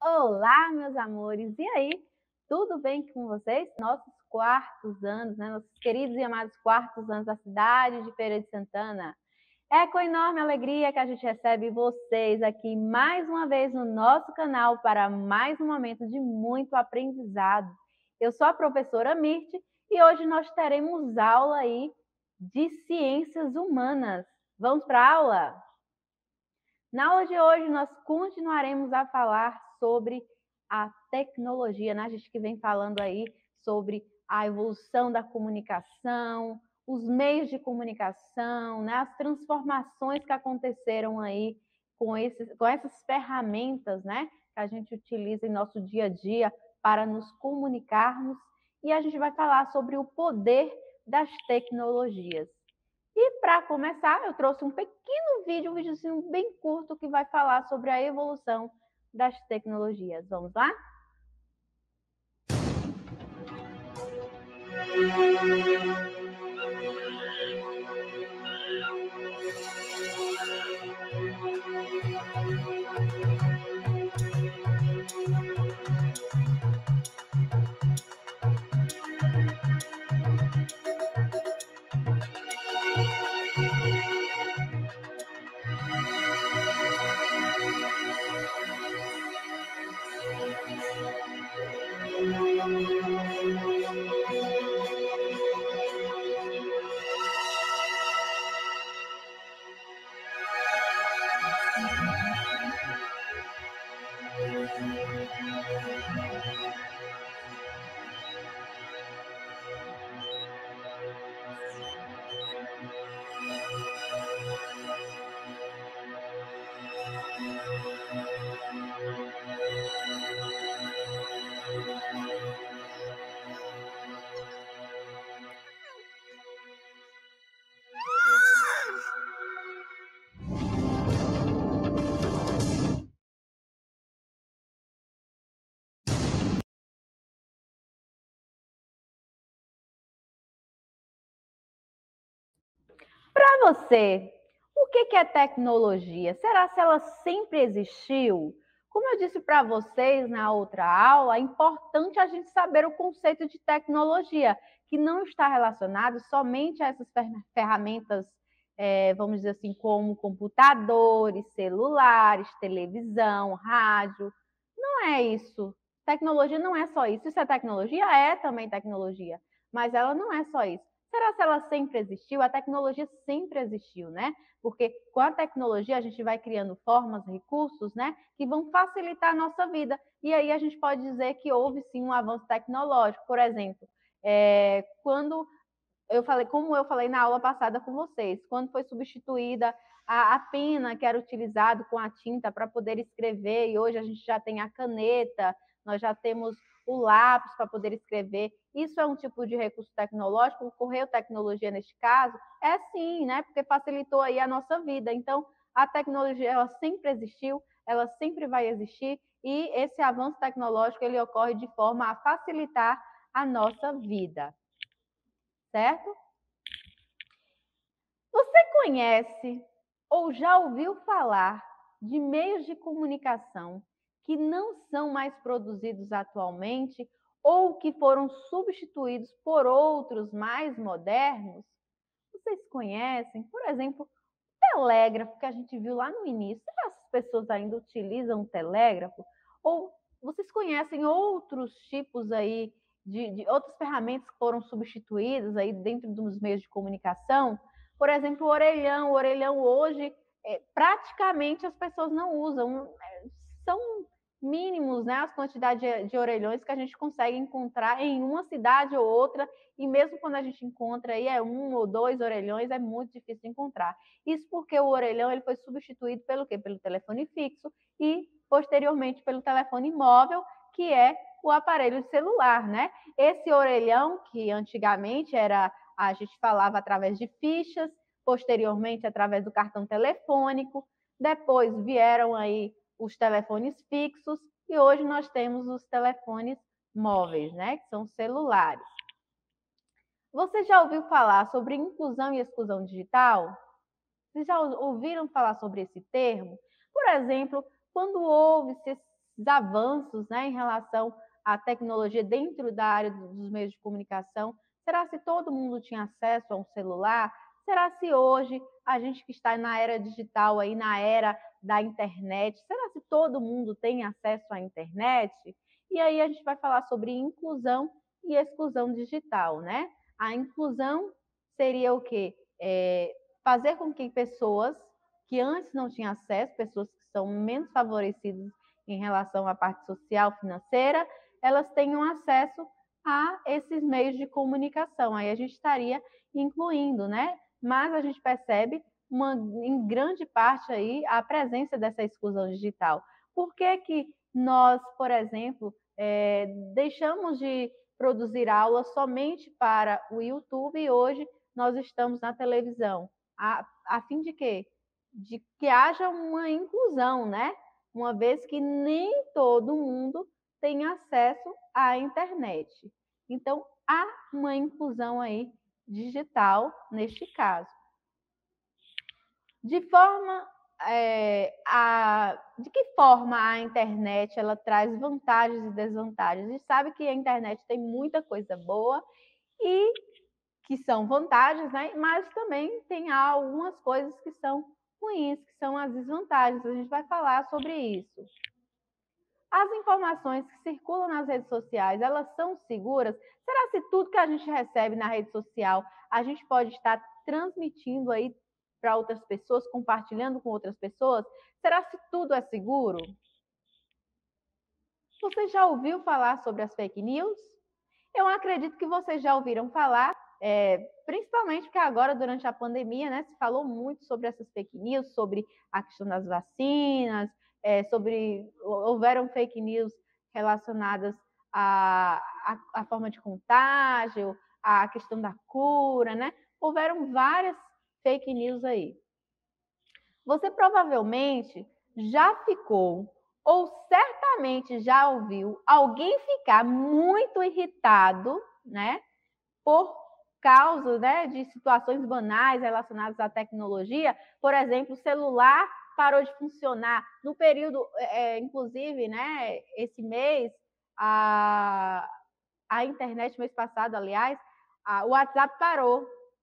Olá, meus amores! E aí, tudo bem com vocês? Nossos quartos anos, né? Nossos queridos e amados quartos anos da cidade de Feira de Santana. É com enorme alegria que a gente recebe vocês aqui mais uma vez no nosso canal para mais um momento de muito aprendizado. Eu sou a professora Mirte e hoje nós teremos aula aí de ciências humanas. Vamos para a aula? Na aula de hoje, nós continuaremos a falar sobre a tecnologia, né? A gente que vem falando aí sobre a evolução da comunicação, os meios de comunicação, né? As transformações que aconteceram aí com essas ferramentas, né? Que a gente utiliza em nosso dia a dia para nos comunicarmos. E a gente vai falar sobre o poder das tecnologias. E para começar, eu trouxe um pequeno vídeo, um videozinho bem curto que vai falar sobre a evolução das tecnologias. Vamos lá? Para você, o que é tecnologia? Será que ela sempre existiu? Como eu disse para vocês na outra aula, é importante a gente saber o conceito de tecnologia, que não está relacionado somente a essas ferramentas, vamos dizer assim, como computadores, celulares, televisão, rádio. Não é isso. Tecnologia não é só isso. Isso é tecnologia? É também tecnologia. Mas ela não é só isso. Será que ela sempre existiu? A tecnologia sempre existiu, né? Porque com a tecnologia a gente vai criando formas, recursos, né? Que vão facilitar a nossa vida. E aí a gente pode dizer que houve sim um avanço tecnológico. Por exemplo, quando como eu falei na aula passada com vocês, quando foi substituída a pena que era utilizado com a tinta para poder escrever, e hoje a gente já tem a caneta, nós já temos o lápis para poder escrever. Isso é um tipo de recurso tecnológico, ocorreu tecnologia neste caso? É sim, né? Porque facilitou aí a nossa vida. Então, a tecnologia ela sempre existiu, ela sempre vai existir, e esse avanço tecnológico ele ocorre de forma a facilitar a nossa vida. Certo? Você conhece ou já ouviu falar de meios de comunicação que não são mais produzidos atualmente ou que foram substituídos por outros mais modernos? Vocês conhecem, por exemplo, o telégrafo que a gente viu lá no início? Será que as pessoas ainda utilizam o telégrafo? Ou vocês conhecem outros tipos aí de outras ferramentas que foram substituídas aí dentro dos meios de comunicação? Por exemplo, o orelhão. O orelhão hoje, praticamente as pessoas não usam. São mínimos, né, as quantidades de orelhões que a gente consegue encontrar em uma cidade ou outra, e mesmo quando a gente encontra aí um ou dois orelhões, é muito difícil de encontrar. Isso porque o orelhão ele foi substituído pelo quê? Pelo telefone fixo e posteriormente pelo telefone móvel, que é o aparelho celular, né? Esse orelhão que antigamente a gente falava através de fichas, posteriormente através do cartão telefônico, depois vieram aí os telefones fixos e hoje nós temos os telefones móveis, né? Que são celulares. Você já ouviu falar sobre inclusão e exclusão digital? Vocês já ouviram falar sobre esse termo? Por exemplo, quando houve-se avanços, né, em relação à tecnologia dentro da área dos meios de comunicação? Será se todo mundo tinha acesso a um celular? Será se hoje a gente que está na era digital aí, na era da internet, será se todo mundo tem acesso à internet? E aí a gente vai falar sobre inclusão e exclusão digital, né? A inclusão seria o quê? Fazer com que pessoas que antes não tinham acesso, pessoas que são menos favorecidas em relação à parte social, financeira, elas tenham acesso a esses meios de comunicação. Aí a gente estaria incluindo, né? Mas a gente percebe em grande parte aí a presença dessa exclusão digital. Por que que nós, por exemplo, deixamos de produzir aulas somente para o YouTube e hoje nós estamos na televisão? A fim de quê? De que haja uma inclusão, né? Uma vez que nem todo mundo tem acesso à internet. Então, há uma inclusão aí digital neste caso. De que forma a internet ela traz vantagens e desvantagens? A gente sabe que a internet tem muita coisa boa e que são vantagens, né? Mas também tem algumas coisas que são ruins, que são as desvantagens. A gente vai falar sobre isso. As informações que circulam nas redes sociais, elas são seguras? Será que tudo que a gente recebe na rede social, a gente pode estar transmitindo aí para outras pessoas, compartilhando com outras pessoas? Será que tudo é seguro? Você já ouviu falar sobre as fake news? Eu acredito que vocês já ouviram falar, principalmente porque agora, durante a pandemia, né, se falou muito sobre essas fake news, sobre a questão das vacinas, houveram fake news relacionadas à forma de contágio, à questão da cura, né? Houveram várias fake news aí. Você provavelmente já ficou ou certamente já ouviu alguém ficar muito irritado, né, por causa, né, de situações banais relacionadas à tecnologia. Por exemplo, o celular parou de funcionar no período, inclusive, né, esse mês, a internet, mês passado, aliás, o WhatsApp parou.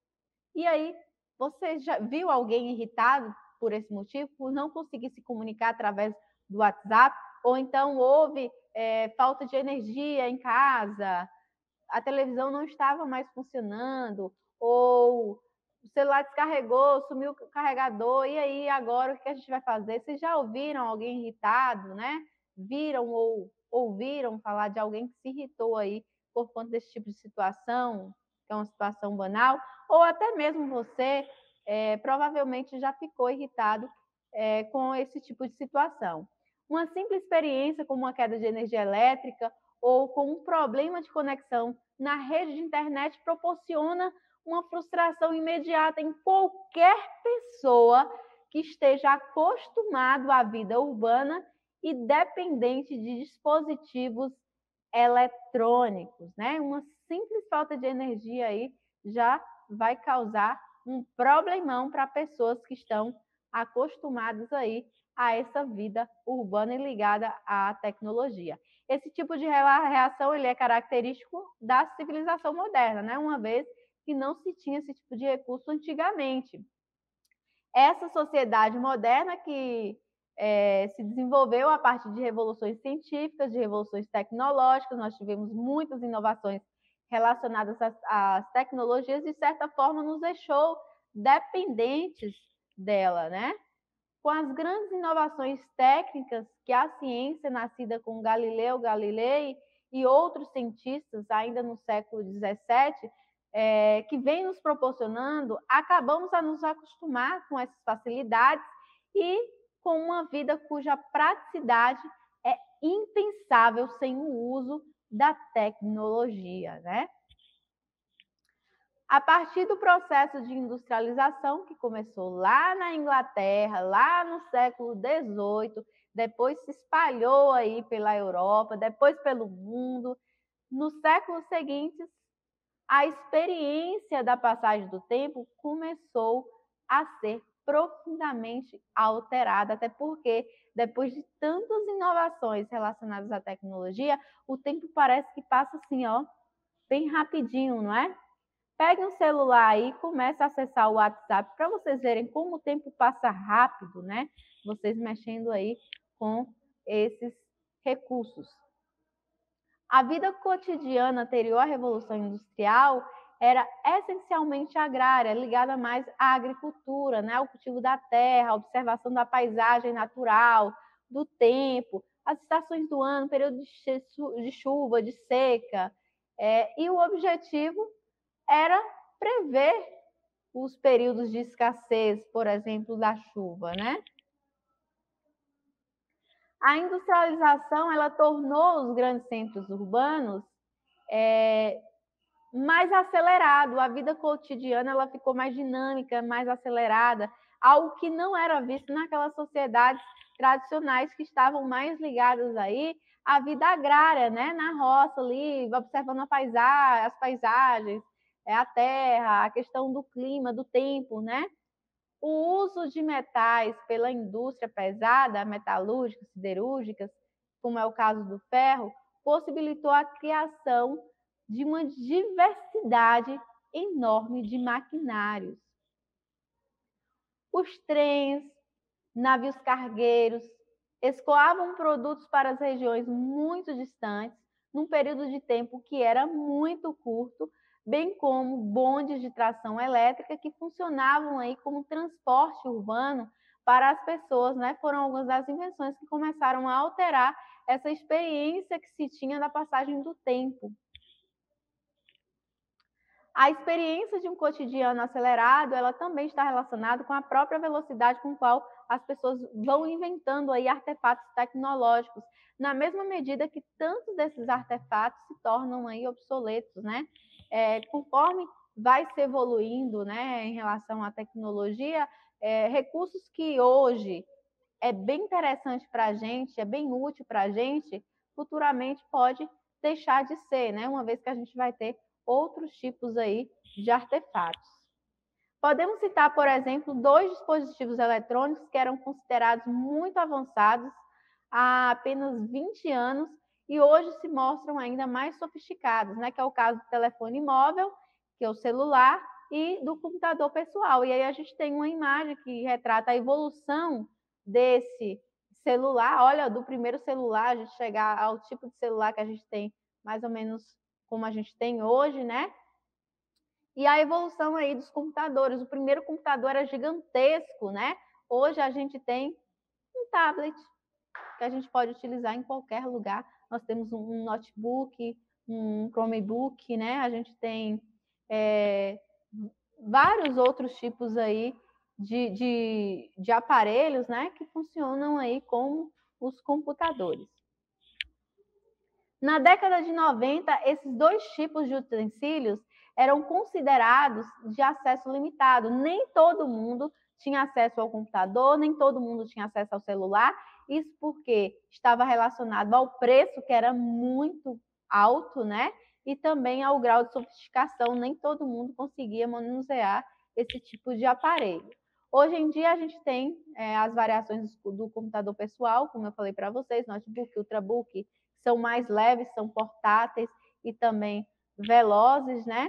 E aí, você já viu alguém irritado por esse motivo, por não conseguir se comunicar através do WhatsApp? Ou então houve falta de energia em casa, a televisão não estava mais funcionando, ou o celular descarregou, sumiu o carregador, e aí agora o que a gente vai fazer? Vocês já ouviram alguém irritado, né? Viram ou ouviram falar de alguém que se irritou aí por conta desse tipo de situação, que é uma situação banal? Ou até mesmo você provavelmente já ficou irritado com esse tipo de situação. Uma simples experiência como uma queda de energia elétrica ou com um problema de conexão na rede de internet proporciona uma frustração imediata em qualquer pessoa que esteja acostumado à vida urbana e dependente de dispositivos eletrônicos, né? Uma simples falta de energia aí já vai causar um problemão para pessoas que estão acostumadas aí a essa vida urbana e ligada à tecnologia. Esse tipo de reação ele é característico da civilização moderna, né? Uma vez que não se tinha esse tipo de recurso antigamente. Essa sociedade moderna que se desenvolveu a partir de revoluções científicas, de revoluções tecnológicas, nós tivemos muitas inovações relacionadas às tecnologias, de certa forma nos deixou dependentes dela, né? Com as grandes inovações técnicas que a ciência, nascida com Galileu Galilei e outros cientistas ainda no século XVII, que vem nos proporcionando, acabamos a nos acostumar com essas facilidades e com uma vida cuja praticidade é impensável sem o uso da tecnologia, né? A partir do processo de industrialização, que começou lá na Inglaterra, lá no século XVIII, depois se espalhou aí pela Europa, depois pelo mundo, nos séculos seguintes, a experiência da passagem do tempo começou a ser profundamente alterada, até porque depois de tantas inovações relacionadas à tecnologia, o tempo parece que passa assim, ó, bem rapidinho, não é? Pegue um celular aí e comece a acessar o WhatsApp para vocês verem como o tempo passa rápido, né? Vocês mexendo aí com esses recursos. A vida cotidiana anterior à Revolução Industrial era essencialmente agrária, ligada mais à agricultura, né? Ao cultivo da terra, à observação da paisagem natural, do tempo, as estações do ano, período de chuva, de seca. E o objetivo era prever os períodos de escassez, por exemplo, da chuva, né? A industrialização, ela tornou os grandes centros urbanos mais acelerado, a vida cotidiana ela ficou mais dinâmica, mais acelerada, algo que não era visto naquelas sociedades tradicionais que estavam mais ligadas aí à vida agrária, né? Na roça ali, observando as paisagens, a terra, a questão do clima, do tempo, né? O uso de metais pela indústria pesada, metalúrgica, siderúrgicas, como é o caso do ferro, possibilitou a criação de uma diversidade enorme de maquinários. Os trens, navios cargueiros, escoavam produtos para as regiões muito distantes, num período de tempo que era muito curto, bem como bondes de tração elétrica que funcionavam aí como transporte urbano para as pessoas, né? Foram algumas das invenções que começaram a alterar essa experiência que se tinha da passagem do tempo. A experiência de um cotidiano acelerado, ela também está relacionada com a própria velocidade com qual as pessoas vão inventando aí artefatos tecnológicos, na mesma medida que tantos desses artefatos se tornam aí obsoletos, né? Conforme vai se evoluindo, né, em relação à tecnologia, recursos que hoje é bem interessante para a gente, é bem útil para a gente, futuramente pode deixar de ser, né? Uma vez que a gente vai ter outros tipos aí de artefatos. Podemos citar, por exemplo, 2 dispositivos eletrônicos que eram considerados muito avançados há apenas 20 anos e hoje se mostram ainda mais sofisticados, né? Que é o caso do telefone móvel, que é o celular, e do computador pessoal. E aí a gente tem uma imagem que retrata a evolução desse celular, olha, do primeiro celular, a gente chegar ao tipo de celular que a gente tem, mais ou menos como a gente tem hoje, né? E a evolução aí dos computadores. O primeiro computador era gigantesco, né? Hoje a gente tem um tablet que a gente pode utilizar em qualquer lugar. Nós temos um notebook, um Chromebook, né? A gente tem vários outros tipos aí de aparelhos, né? Que funcionam aí como os computadores. Na década de 90, esses 2 tipos de utensílios eram considerados de acesso limitado. Nem todo mundo tinha acesso ao computador, nem todo mundo tinha acesso ao celular. Isso porque estava relacionado ao preço, que era muito alto, né? E também ao grau de sofisticação. Nem todo mundo conseguia manusear esse tipo de aparelho. Hoje em dia, a gente tem as variações do computador pessoal, como eu falei para vocês, notebook, ultrabook, são mais leves, são portáteis e também velozes, né?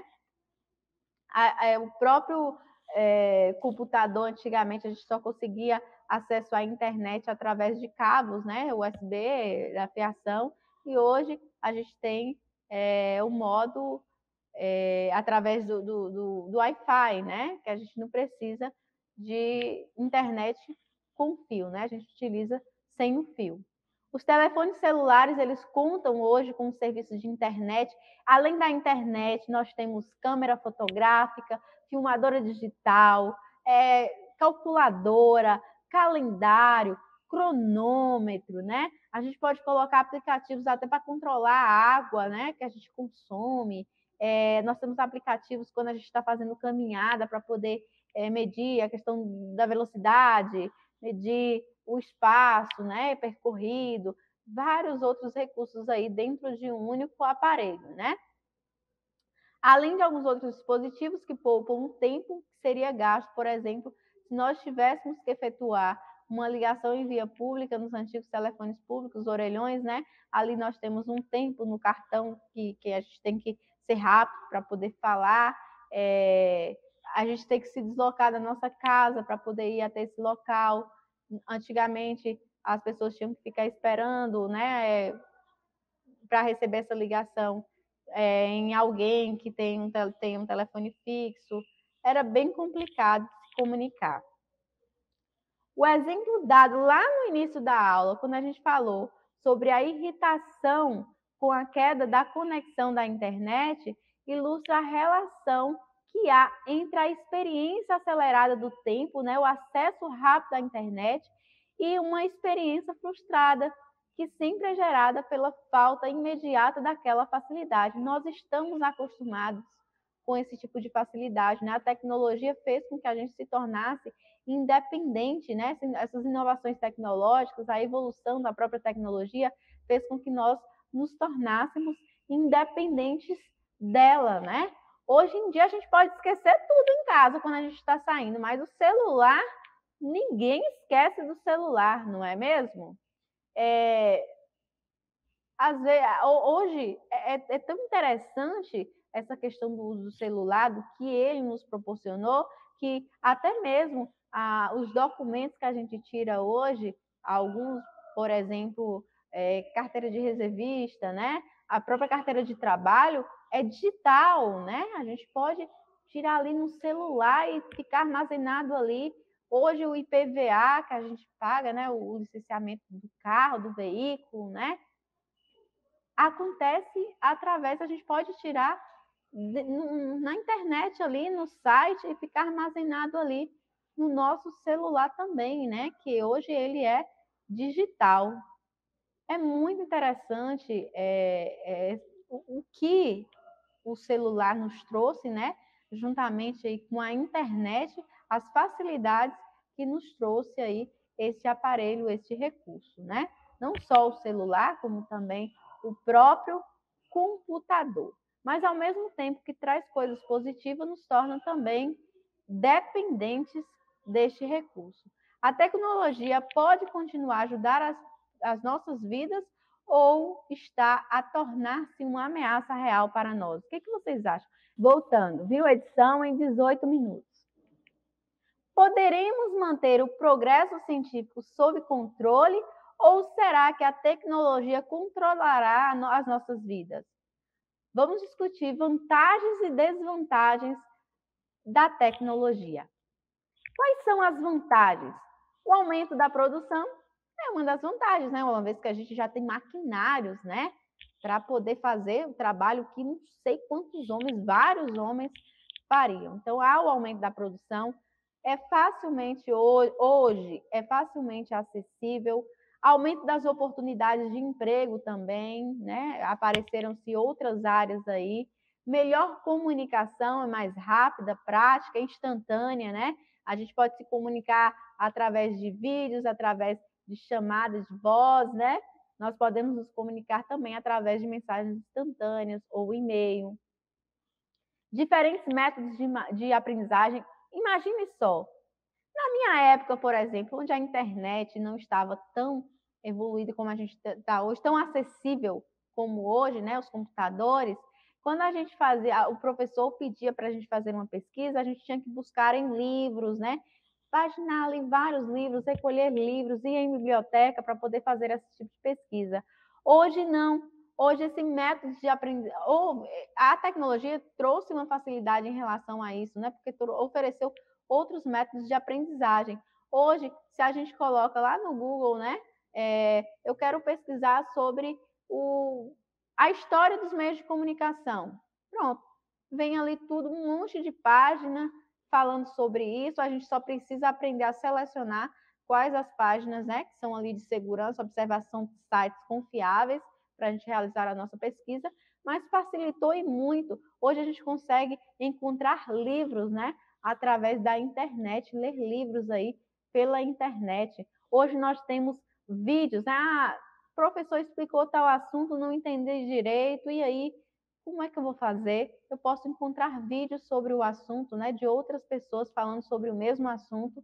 O próprio computador, antigamente, a gente só conseguia acesso à internet através de cabos, né? USB, da fiação, e hoje a gente tem o modo através do Wi-Fi, né? Que a gente não precisa de internet com fio, né? A gente utiliza sem o fio. Os telefones celulares, eles contam hoje com um serviço de internet. Além da internet, nós temos câmera fotográfica, filmadora digital, calculadora, calendário, cronômetro, né? A gente pode colocar aplicativos até para controlar a água, né, que a gente consome. Nós temos aplicativos quando a gente está fazendo caminhada para poder medir a questão da velocidade, medir o espaço, né, percorrido, vários outros recursos aí dentro de um único aparelho, né? Além de alguns outros dispositivos que poupam o tempo que seria gasto, por exemplo, se nós tivéssemos que efetuar uma ligação em via pública nos antigos telefones públicos, orelhões, né? Ali nós temos um tempo no cartão que a gente tem que ser rápido para poder falar, a gente tem que se deslocar da nossa casa para poder ir até esse local. Antigamente, as pessoas tinham que ficar esperando, né, para receber essa ligação em alguém que tem um telefone fixo. Era bem complicado se comunicar. O exemplo dado lá no início da aula, quando a gente falou sobre a irritação com a queda da conexão da internet, ilustra a relação que há entre a experiência acelerada do tempo, né, o acesso rápido à internet, e uma experiência frustrada, que sempre é gerada pela falta imediata daquela facilidade. Nós estamos acostumados com esse tipo de facilidade, né? A tecnologia fez com que a gente se tornasse independente, né? Essas inovações tecnológicas, a evolução da própria tecnologia fez com que nós nos tornássemos independentes dela, né? Hoje em dia a gente pode esquecer tudo em casa quando a gente está saindo, mas o celular, ninguém esquece do celular, não é mesmo? Às vezes, hoje é tão interessante essa questão do uso do celular, do que ele nos proporcionou, que até mesmo os documentos que a gente tira hoje, alguns, por exemplo, carteira de reservista, né? A própria carteira de trabalho é digital, né? A gente pode tirar ali no celular e ficar armazenado ali. Hoje o IPVA que a gente paga, né? O licenciamento do carro, do veículo, né? Acontece através, a gente pode tirar na internet ali, no site, e ficar armazenado ali no nosso celular também, né? Que hoje ele é digital. É muito interessante o que o celular nos trouxe, né? Juntamente aí com a internet, as facilidades que nos trouxe aí esse aparelho, esse recurso, né? Não só o celular, como também o próprio computador. Mas ao mesmo tempo que traz coisas positivas, nos torna também dependentes deste recurso. A tecnologia pode continuar a ajudar as nossas vidas ou está a tornar-se uma ameaça real para nós? O que vocês acham? Voltando, viu? Edição em 18 minutos. Poderemos manter o progresso científico sob controle ou será que a tecnologia controlará as nossas vidas? Vamos discutir vantagens e desvantagens da tecnologia. Quais são as vantagens? O aumento da produção é uma das vantagens, né? Uma vez que a gente já tem maquinários, né? Para poder fazer o trabalho que não sei quantos homens, vários homens fariam. Então, há o aumento da produção, hoje é facilmente acessível, aumento das oportunidades de emprego também, né? Apareceram-se outras áreas aí, melhor comunicação, é mais rápida, prática, instantânea, né? A gente pode se comunicar através de vídeos, através de chamadas de voz, né? Nós podemos nos comunicar também através de mensagens instantâneas ou e-mail. Diferentes métodos de aprendizagem. Imagine só, na minha época, por exemplo, onde a internet não estava tão evoluída como a gente está hoje, tão acessível como hoje, né, os computadores, quando a gente fazia, o professor pedia para a gente fazer uma pesquisa, a gente tinha que buscar em livros, né, paginar ali vários livros, recolher livros, ir em biblioteca para poder fazer esse tipo de pesquisa. Hoje não. Hoje esse método de aprendizagem, a tecnologia trouxe uma facilidade em relação a isso, né? Porque ofereceu outros métodos de aprendizagem. Hoje, se a gente coloca lá no Google, né? Eu quero pesquisar sobre a história dos meios de comunicação. Pronto, vem ali tudo, um monte de página falando sobre isso. A gente só precisa aprender a selecionar quais as páginas, né, que são ali de segurança, observação de sites confiáveis para a gente realizar a nossa pesquisa, mas facilitou e muito. Hoje a gente consegue encontrar livros, né, através da internet, ler livros aí pela internet. Hoje nós temos vídeos, o professor explicou tal assunto, não entendi direito, e aí, como é que eu vou fazer? Eu posso encontrar vídeos sobre o assunto, né, de outras pessoas falando sobre o mesmo assunto,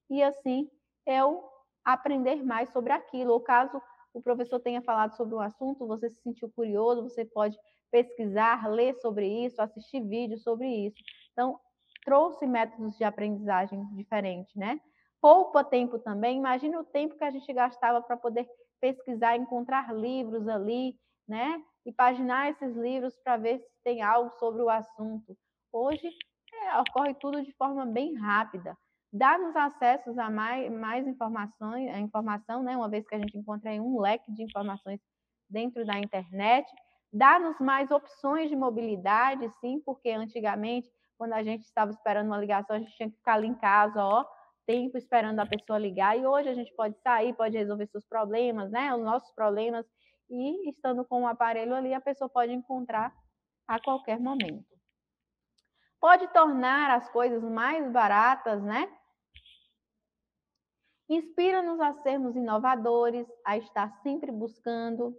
e assim eu aprender mais sobre aquilo. Ou caso o professor tenha falado sobre um assunto, você se sentiu curioso, você pode pesquisar, ler sobre isso, assistir vídeos sobre isso. Então, trouxe métodos de aprendizagem diferentes, né? Poupa tempo também. Imagina o tempo que a gente gastava para poder pesquisar, encontrar livros ali, né? E paginar esses livros para ver se tem algo sobre o assunto. Hoje ocorre tudo de forma bem rápida. Dá-nos acessos a mais informações, a informação, né? Uma vez que a gente encontra aí um leque de informações dentro da internet. Dá-nos mais opções de mobilidade, sim, porque antigamente, quando a gente estava esperando uma ligação, a gente tinha que ficar ali em casa, ó, tempo esperando a pessoa ligar. E hoje a gente pode sair, pode resolver seus problemas, né? Os nossos problemas. E estando com o aparelho ali, a pessoa pode encontrar a qualquer momento. Pode tornar as coisas mais baratas, né? Inspira-nos a sermos inovadores, a estar sempre buscando,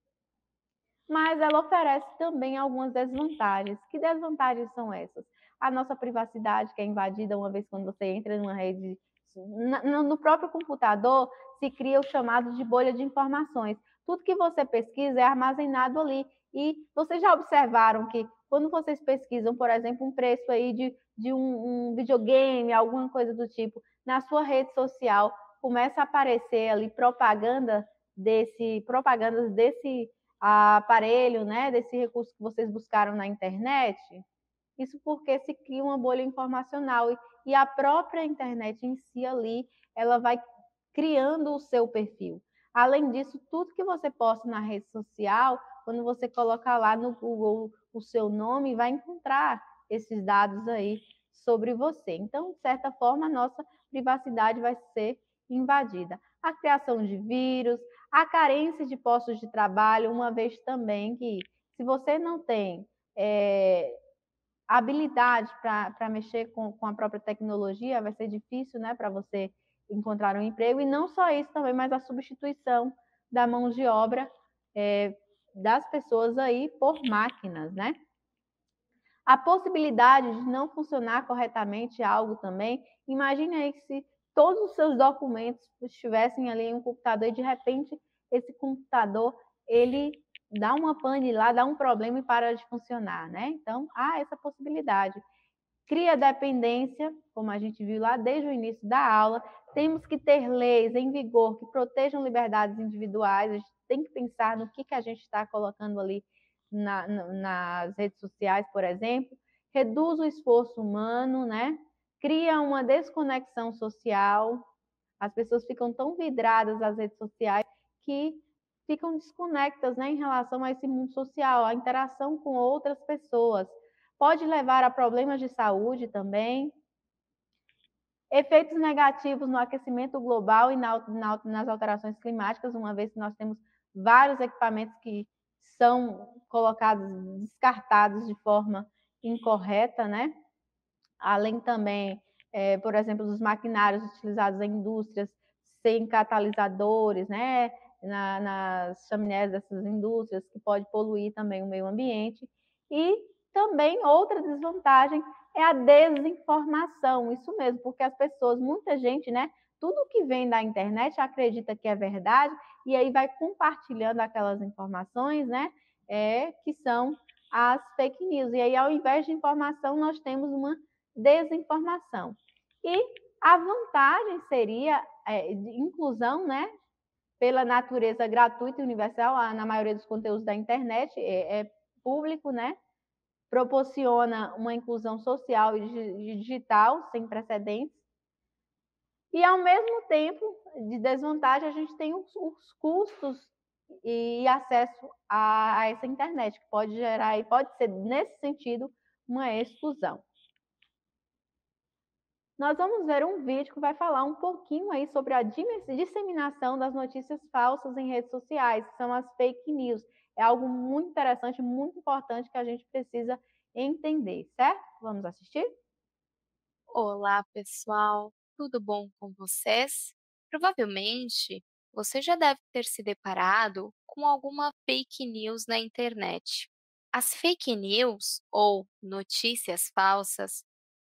mas ela oferece também algumas desvantagens. Que desvantagens são essas? A nossa privacidade, que é invadida uma vez quando você entra numa rede. No próprio computador se cria o chamado de bolha de informações. Tudo que você pesquisa é armazenado ali. E vocês já observaram que quando vocês pesquisam, por exemplo, um preço aí de um videogame, alguma coisa do tipo, na sua rede social, começa a aparecer ali propagandas desse aparelho, né, desse recurso que vocês buscaram na internet? Isso porque se cria uma bolha informacional e a própria internet em si ali, ela vai criando o seu perfil. Além disso, tudo que você posta na rede social, quando você colocar lá no Google o seu nome, vai encontrar esses dados aí sobre você. Então, de certa forma, a nossa privacidade vai ser invadida. A criação de vírus, a carência de postos de trabalho, uma vez também que, se você não tem habilidade para mexer com a própria tecnologia, vai ser difícil, né, para você encontrar um emprego. E não só isso também, mas a substituição da mão de obra das pessoas aí por máquinas, né? A possibilidade de não funcionar corretamente algo também. Imagine aí que se todos os seus documentos estivessem ali em um computador e de repente esse computador ele dá uma pane lá, dá um problema e para de funcionar, né? Então, há essa possibilidade. Cria dependência, como a gente viu lá desde o início da aula. Temos que ter leis em vigor que protejam liberdades individuais. A gente tem que pensar no que a gente está colocando ali nas redes sociais, por exemplo. Reduz o esforço humano, né? Cria uma desconexão social. As pessoas ficam tão vidradas às redes sociais que ficam desconectas, né, em relação a esse mundo social, a interação com outras pessoas. Pode levar a problemas de saúde também. Efeitos negativos no aquecimento global e nas alterações climáticas, uma vez que nós temos vários equipamentos que são colocados, descartados de forma incorreta, né? Além também, por exemplo, dos maquinários utilizados em indústrias sem catalisadores, né? Nas chaminés dessas indústrias, que pode poluir também o meio ambiente. E também outra desvantagem é a desinformação, isso mesmo, porque as pessoas, muita gente, né? Tudo que vem da internet acredita que é verdade e aí vai compartilhando aquelas informações, né? Que são as fake news. E aí, ao invés de informação, nós temos uma desinformação. E a vantagem seria de inclusão, né? Pela natureza gratuita e universal, na maioria dos conteúdos da internet é público, né? Proporciona uma inclusão social e digital sem precedentes. E, ao mesmo tempo, de desvantagem, a gente tem os custos e acesso a essa internet, que pode gerar, e pode ser, nesse sentido, uma exclusão. Nós vamos ver um vídeo que vai falar um pouquinho aí sobre a disseminação das notícias falsas em redes sociais, que são as fake news. É algo muito interessante, muito importante que a gente precisa entender, certo? Vamos assistir? Olá, pessoal, tudo bom com vocês? Provavelmente você já deve ter se deparado com alguma fake news na internet. As fake news, ou notícias falsas,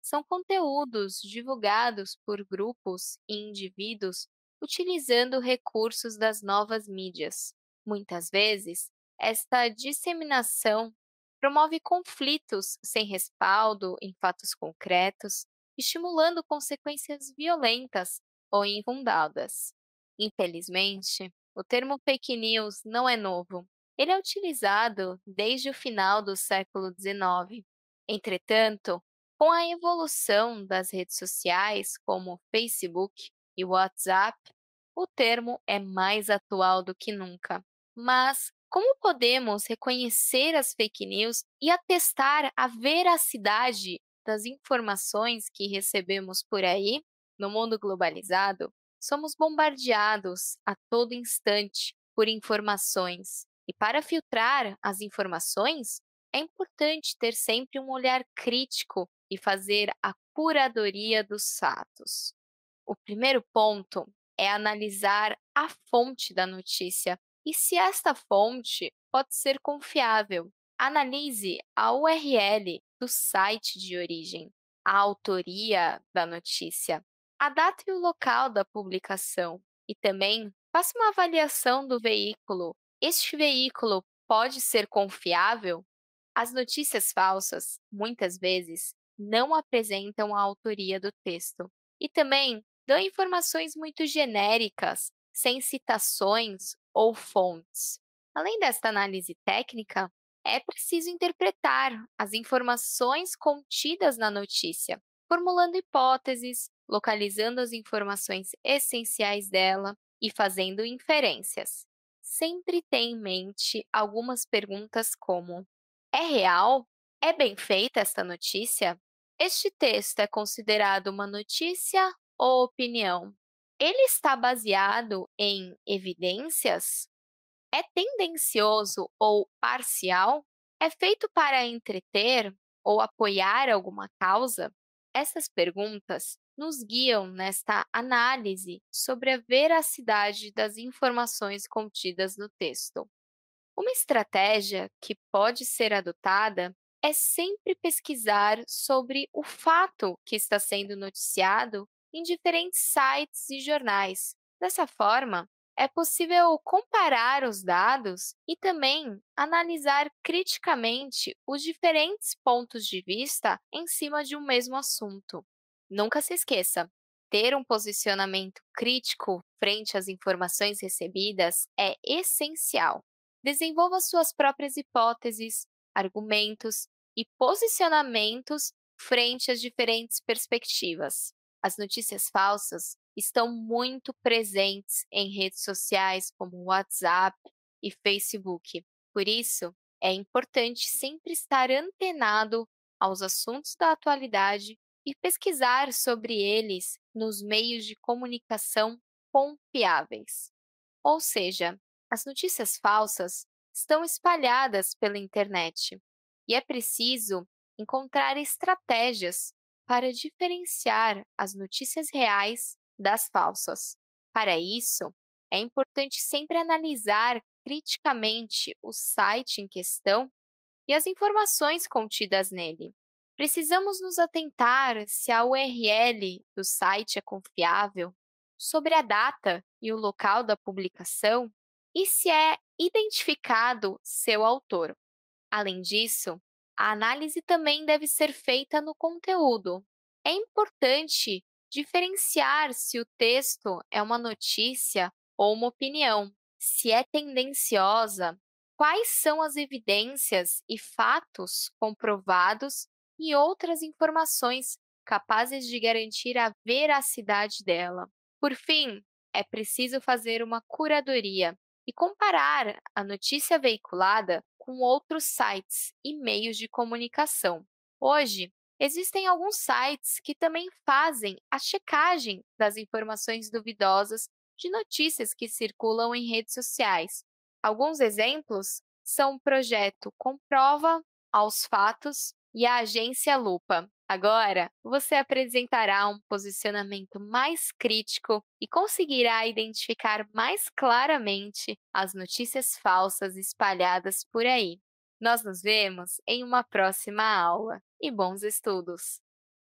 são conteúdos divulgados por grupos e indivíduos utilizando recursos das novas mídias. Muitas vezes, esta disseminação promove conflitos sem respaldo em fatos concretos, estimulando consequências violentas ou infundadas. Infelizmente, o termo fake news não é novo. Ele é utilizado desde o final do século XIX. Entretanto, com a evolução das redes sociais, como o Facebook e o WhatsApp, o termo é mais atual do que nunca. Mas como podemos reconhecer as fake news e atestar a veracidade das informações que recebemos por aí? No mundo globalizado, somos bombardeados a todo instante por informações. E para filtrar as informações, é importante ter sempre um olhar crítico e fazer a curadoria dos fatos. O primeiro ponto é analisar a fonte da notícia e se esta fonte pode ser confiável. Analise a URL do site de origem, a autoria da notícia, a data e o local da publicação e também faça uma avaliação do veículo. Este veículo pode ser confiável? As notícias falsas, muitas vezes, não apresentam a autoria do texto e também dão informações muito genéricas, sem citações ou fontes. Além desta análise técnica, é preciso interpretar as informações contidas na notícia, formulando hipóteses, localizando as informações essenciais dela e fazendo inferências. Sempre tenha em mente algumas perguntas como: é real? É bem feita esta notícia? Este texto é considerado uma notícia ou opinião? Ele está baseado em evidências? É tendencioso ou parcial? É feito para entreter ou apoiar alguma causa? Essas perguntas nos guiam nesta análise sobre a veracidade das informações contidas no texto. Uma estratégia que pode ser adotada é sempre pesquisar sobre o fato que está sendo noticiado em diferentes sites e jornais. Dessa forma, é possível comparar os dados e também analisar criticamente os diferentes pontos de vista em cima de um mesmo assunto. Nunca se esqueça, ter um posicionamento crítico frente às informações recebidas é essencial. Desenvolva suas próprias hipóteses, argumentos e posicionamentos frente às diferentes perspectivas. As notícias falsas estão muito presentes em redes sociais como WhatsApp e Facebook. Por isso, é importante sempre estar antenado aos assuntos da atualidade e pesquisar sobre eles nos meios de comunicação confiáveis. Ou seja, as notícias falsas estão espalhadas pela internet e é preciso encontrar estratégias para diferenciar as notícias reais das falsas. Para isso, é importante sempre analisar criticamente o site em questão e as informações contidas nele. Precisamos nos atentar se a URL do site é confiável, sobre a data e o local da publicação e se é identificado seu autor. Além disso, a análise também deve ser feita no conteúdo. É importante diferenciar se o texto é uma notícia ou uma opinião, se é tendenciosa, quais são as evidências e fatos comprovados e outras informações capazes de garantir a veracidade dela. Por fim, é preciso fazer uma curadoria e comparar a notícia veiculada com outros sites e meios de comunicação. Hoje, existem alguns sites que também fazem a checagem das informações duvidosas de notícias que circulam em redes sociais. Alguns exemplos são o projeto Comprova, Aos Fatos e a agência Lupa. Agora, você apresentará um posicionamento mais crítico e conseguirá identificar mais claramente as notícias falsas espalhadas por aí. Nós nos vemos em uma próxima aula e bons estudos!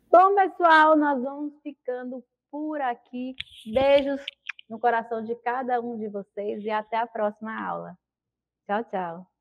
Bom, pessoal, nós vamos ficando por aqui. Beijos no coração de cada um de vocês e até a próxima aula. Tchau, tchau.